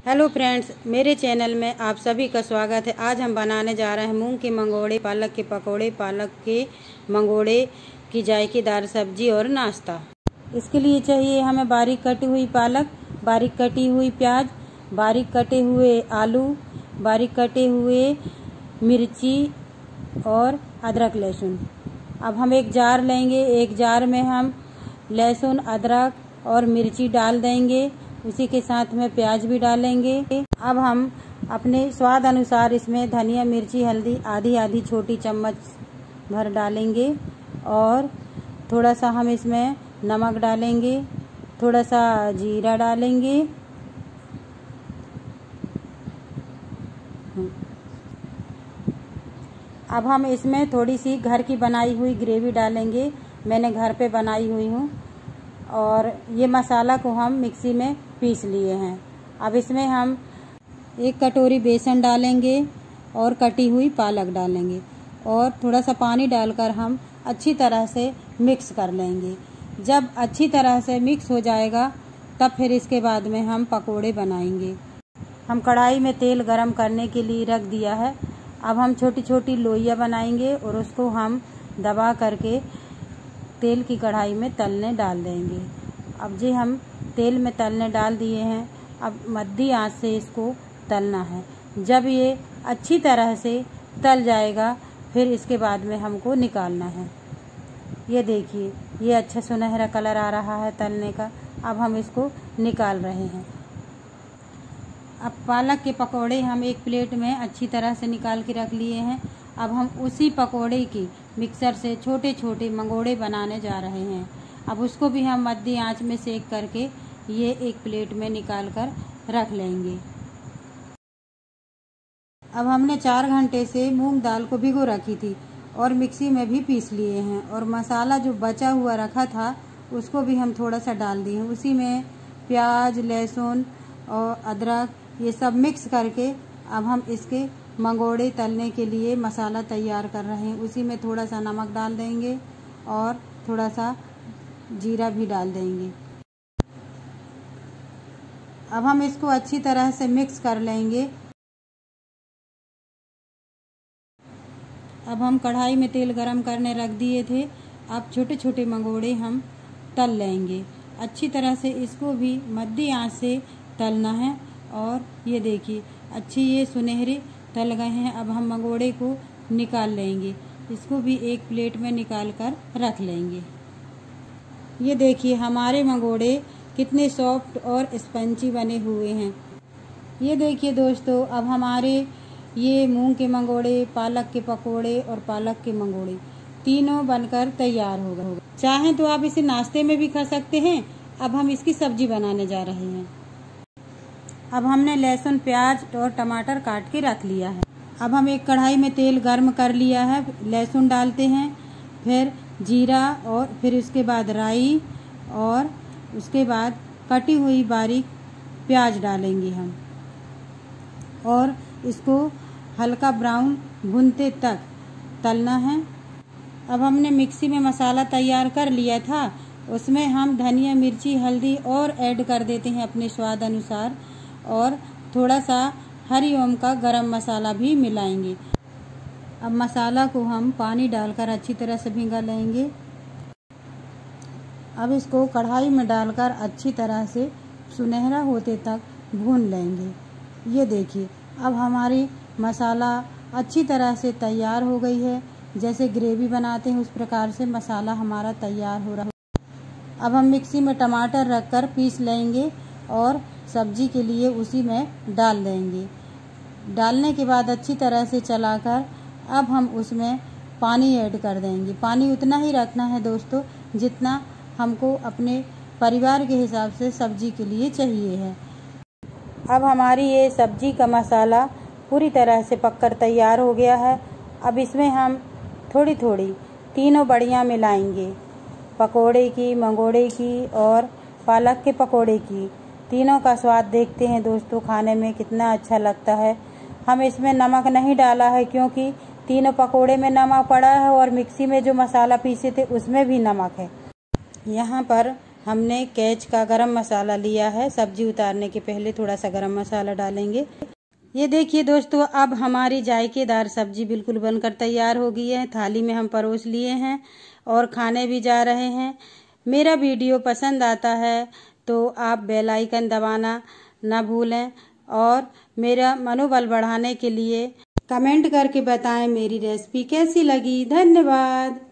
Hello friends, मेरे channel में आप सभी का स्वागत है। आज हम बनाने जा रहे हैं मूंग के मंगोड़े, पालक के पकोड़े, पालक के मंगोड़े की जायकेदार सब्जी और नाश्ता। इसके लिए चाहिए हमें बारीक कटी हुई पालक, बारीक कटी हुई प्याज, बारीक कटे हुए आलू, बारीक कटे हुए मिर्ची और अदरक लहसुन। अब हम एक जार लेंगे, एक जार में हम लहसुन, अदरक और मिर्ची डाल देंगे। उसी के साथ में प्याज भी डालेंगे। अब हम अपने स्वाद अनुसार इसमें धनिया, मिर्ची, हल्दी आधी आधी छोटी चम्मच भर डालेंगे और थोड़ा सा हम इसमें नमक डालेंगे, थोड़ा सा जीरा डालेंगे। अब हम इसमें थोड़ी सी घर की बनाई हुई ग्रेवी डालेंगे। मैंने घर पे बनाई हुई हूँ और ये मसाला को हम मिक्सी में पीस लिए हैं। अब इसमें हम 1 कटोरी बेसन डालेंगे और कटी हुई पालक डालेंगे और थोड़ा सा पानी डालकर हम अच्छी तरह से मिक्स कर लेंगे। जब अच्छी तरह से मिक्स हो जाएगा तब फिर इसके बाद में हम पकोड़े बनाएंगे। हम कढ़ाई में तेल गरम करने के लिए रख दिया है। अब हम छोटी छोटी लोइयाँ बनाएंगे और उसको हम दबा करके तेल की कढ़ाई में तलने डाल देंगे। अब जी हम तेल में तलने डाल दिए हैं। अब मध्यम आंच से इसको तलना है। जब ये अच्छी तरह से तल जाएगा फिर इसके बाद में हमको निकालना है। ये देखिए, ये अच्छा सुनहरा कलर आ रहा है तलने का। अब हम इसको निकाल रहे हैं। अब पालक के पकोड़े हम एक प्लेट में अच्छी तरह से निकाल के रख लिए हैं। अब हम उसी पकोड़े की मिक्सर से छोटे छोटे मंगोड़े बनाने जा रहे हैं। अब उसको भी हम मध्यम आंच में सेक करके ये एक प्लेट में निकाल कर रख लेंगे। अब हमने 4 घंटे से मूंग दाल को भिगो रखी थी और मिक्सी में भी पीस लिए हैं और मसाला जो बचा हुआ रखा था उसको भी हम थोड़ा सा डाल दिए। उसी में प्याज, लहसुन और अदरक ये सब मिक्स करके अब हम इसके मंगोड़े तलने के लिए मसाला तैयार कर रहे हैं। उसी में थोड़ा सा नमक डाल देंगे और थोड़ा सा जीरा भी डाल देंगे। अब हम इसको अच्छी तरह से मिक्स कर लेंगे। अब हम कढ़ाई में तेल गरम करने रख दिए थे। अब छोटे छोटे मंगोड़े हम तल लेंगे। अच्छी तरह से इसको भी मध्यम आंच से तलना है और ये देखिए अच्छी ये सुनहरे तल गए हैं। अब हम मंगोड़े को निकाल लेंगे। इसको भी एक प्लेट में निकाल कर रख लेंगे। ये देखिए हमारे मंगोड़े कितने सॉफ्ट और स्पंजी बने हुए हैं। ये देखिए दोस्तों, अब हमारे ये मूंग के मंगोड़े, पालक के पकोड़े और पालक के मंगोड़े तीनों बनकर तैयार हो गए। चाहें तो आप इसे नाश्ते में भी खा सकते हैं। अब हम इसकी सब्जी बनाने जा रहे हैं। अब हमने लहसुन, प्याज और टमाटर काट के रख लिया है। अब हम एक कढ़ाई में तेल गर्म कर लिया है। लहसुन डालते हैं, फिर जीरा और फिर उसके बाद राई और उसके बाद कटी हुई बारीक प्याज डालेंगे हम और इसको हल्का ब्राउन भुनते तक तलना है। अब हमने मिक्सी में मसाला तैयार कर लिया था, उसमें हम धनिया, मिर्ची, हल्दी और ऐड कर देते हैं अपने स्वाद अनुसार और थोड़ा सा हरिओम का गरम मसाला भी मिलाएंगे। अब मसाला को हम पानी डालकर अच्छी तरह से भिंगा लेंगे। अब इसको कढ़ाई में डालकर अच्छी तरह से सुनहरा होते तक भून लेंगे। ये देखिए अब हमारी मसाला अच्छी तरह से तैयार हो गई है। जैसे ग्रेवी बनाते हैं उस प्रकार से मसाला हमारा तैयार हो रहा है। अब हम मिक्सी में टमाटर रखकर पीस लेंगे और सब्जी के लिए उसी में डाल देंगे। डालने के बाद अच्छी तरह से चलाकर अब हम उसमें पानी ऐड कर देंगे। पानी उतना ही रखना है दोस्तों जितना हमको अपने परिवार के हिसाब से सब्जी के लिए चाहिए है। अब हमारी ये सब्जी का मसाला पूरी तरह से पककर तैयार हो गया है। अब इसमें हम थोड़ी थोड़ी तीनों बड़ियाँ मिलाएंगे, पकोड़े की, मंगोड़े की और पालक के पकोड़े की। तीनों का स्वाद देखते हैं दोस्तों खाने में कितना अच्छा लगता है। हम इसमें नमक नहीं डाला है क्योंकि तीनों पकोड़े में नमक पड़ा है और मिक्सी में जो मसाला पीसे थे उसमें भी नमक है। यहाँ पर हमने कैच का गरम मसाला लिया है। सब्जी उतारने के पहले थोड़ा सा गरम मसाला डालेंगे। ये देखिए दोस्तों, अब हमारी जायकेदार सब्जी बिल्कुल बनकर तैयार हो गई है। थाली में हम परोस लिए हैं और खाने भी जा रहे हैं। मेरा वीडियो पसंद आता है तो आप बेल आइकन दबाना ना भूलें और मेरा मनोबल बढ़ाने के लिए कमेंट करके बताएं मेरी रेसिपी कैसी लगी। धन्यवाद।